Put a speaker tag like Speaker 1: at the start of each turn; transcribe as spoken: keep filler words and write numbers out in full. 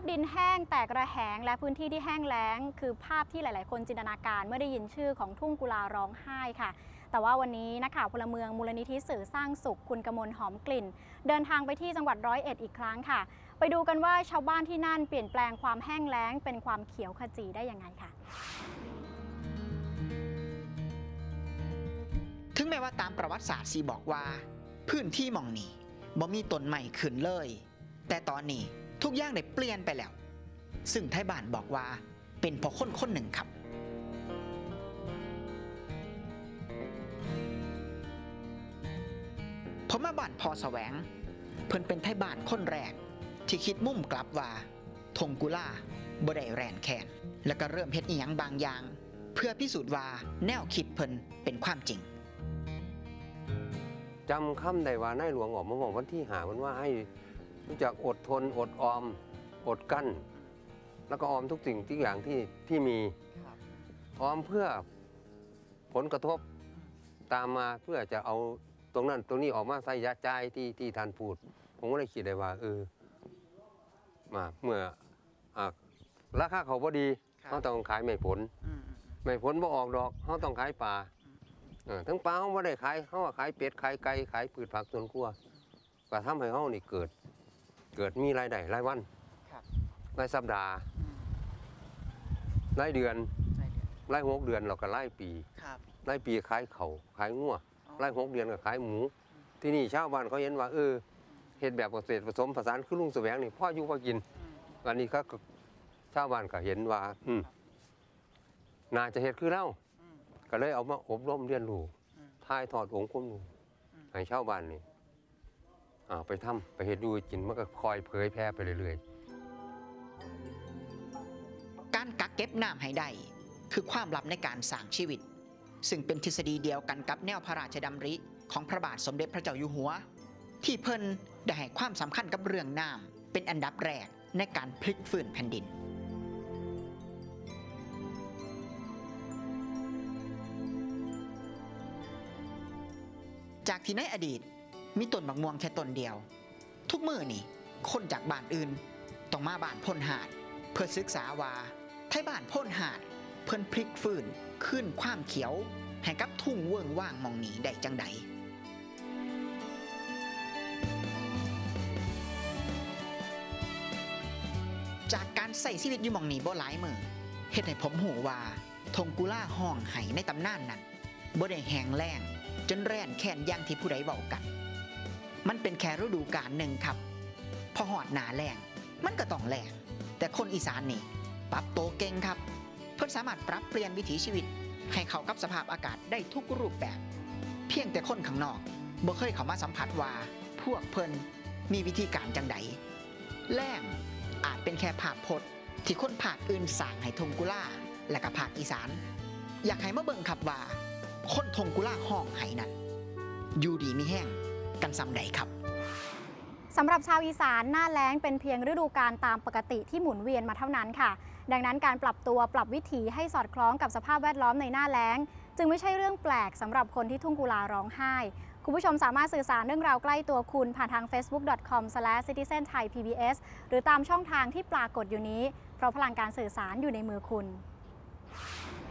Speaker 1: พดินแห้งแตกระแหงและพื้นที่ที่แห้งแล้งคือภาพที่หลายๆคนจินตนาการเมื่อได้ยินชื่อของทุ่งกุลาร้องไห้ค่ะแต่ว่าวันนี้นักข่าวพลเมืองมูลนิธิสื่อสร้างสุขคุณกมลหอมกลิ่นเดินทางไปที่จังหวัดร้อยเอ็ดอีกครั้งค่ะไปดูกันว่าชาวบ้านที่นั่นเปลี่ยนแปลงความแห้งแล้งเป็นความเขียวขจีได้ยังไงค่ะ
Speaker 2: ถึงแม้ว่าตามประวัติศาสตร์สีบอกว่าพื้นที่หม่องนี้บ่มีต้นใหม่ขึ้นเลยแต่ตอนนี้ทุกอย่างได้เปลี่ยนไปแล้วซึ่งไทยบ้านบอกว่าเป็นเพราะคนคนหนึ่งครับผมมาบ้านพอแสวงเพิ่นเป็นไทยบ้านคนแรกที่คิดมุ่มกลับว่าธงกุลาบ่ได้แรนแคนแล้วก็เริ่มเฮ็ดอีหยังบางอย่างเพื่อพิสูจน์ว่าแนวคิดเพิ่นเป็นความจริง
Speaker 3: จำคำได้ว่าในหลวงออกมาบอกวันที่หาวันว่าให้รู้จักอดทนอดออมอดกั้นแล้วก็ออมทุกสิ่งทุกอย่างที่ที่มีออมเพื่อผลกระทบตามมาเพื่อจะเอาตรงนั้นตรงนี้ออกมาใส่ยาใจที่ที่ท่านพูดผมก็เลยคิดได้ว่าเออมาเมื่อราคาเขาพอดีเขาต้องขายไม่ผลไม่ผลบ่ออกดอกเขาต้องขายปลาทั้งปลาเขาไม่ได้ขายเขาขายเป็ดขายไก่ขายพืชผักสวนครัวก็ทำให้เขานี่เกิดเกิดมีรายได้รายวันรายสัปดาห์รายเดือนรายหกเดือนเราก็รายปีรายปีขายเขาขายงัวรายหกเดือนก็ขายหมูที่นี่ชาวบ้านเขาเห็นว่าเออเห็ดแบบเกษตรผสมผสานคือลุงแสวงนี่พ่ออยู่พ่อกินวันนี้ก็ชาวบ้านก็เห็นว่าอืมน่าจะเห็ดคือเล่าก็เลยเอามาอบรมเรียนรู้ถ่ายทอดองค์ความรู้ให้ชาวบ้านนี่ไปทำไปเห็ดดูกินมันก็คอยเผยแพร่ไปเรื่อย
Speaker 2: ๆการกักเก็บน้ำให้ได้คือความลับในการสร้างชีวิตซึ่งเป็นทฤษฎีเดียวกันกับแนวพระราชดำริของพระบาทสมเด็จพระเจ้าอยู่หัวที่เพิ่นได้ให้ความสำคัญกับเรื่องน้ำเป็นอันดับแรกในการพลิกฟื้นแผ่นดินจากที่ในอดีตมีต้นบักม่วงแค่ต้นเดียวทุกมื้อนี่คนจากบ้านอื่นต้องมาบ้านพ่นหาดเพื่อศึกษาว่าไทยบ้านพ่นหาดเพิ่นพลิกฟื้นขึ้นความเขียวให้กับทุ่งเวิ้งว่างมองนี้ได้จังใดจากการใส่ชีวิตอยู่มองนี้บ่หลายมื้อเฮ็ดให้ผมหูว่าธงกุลาห้องไห้ในตำนานนั้นบ่ได้แห้งแล้งจนแร่นแค้นอย่างที่ผู้ใดเว้ากันมันเป็นแค่ฤดูกาลหนึ่งครับพอหอดหน้าแล้งมันก็ต้องแล้งแต่คนอีสานนี่ปรับตัวเก่งครับเพิ่นสามารถปรับเปลี่ยนวิถีชีวิตให้เข้ากับสภาพอากาศได้ทุกรูปแบบเพียงแต่คนข้างนอกบ่เคยเข้ามาสัมผัสว่าพวกเพิ่นมีวิธีการจังใดแล้งอาจเป็นแค่ภาพพจน์ที่คนภาคอื่นสร้างให้ธงกุลาและก็ภาคอีสานอยากให้มาเบิ่งครับว่าคนธงกุลาห้องไห้นั้นอยู่ดีมีแห้งกันซ้ำใดครับ
Speaker 1: สำหรับชาวอีสานหน้าแล้งเป็นเพียงฤดูกาลตามปกติที่หมุนเวียนมาเท่านั้นค่ะดังนั้นการปรับตัวปรับวิถีให้สอดคล้องกับสภาพแวดล้อมในหน้าแล้งจึงไม่ใช่เรื่องแปลกสำหรับคนที่ทุ่งกุลาร้องไห้คุณผู้ชมสามารถสื่อสารเรื่องราวใกล้ตัวคุณผ่านทาง เฟซบุ๊ก ดอท คอม สแลช ซิติเซน ไทย พี บี เอส หรือตามช่องทางที่ปรากฏอยู่นี้เพราะพลังการสื่อสารอยู่ในมือคุณ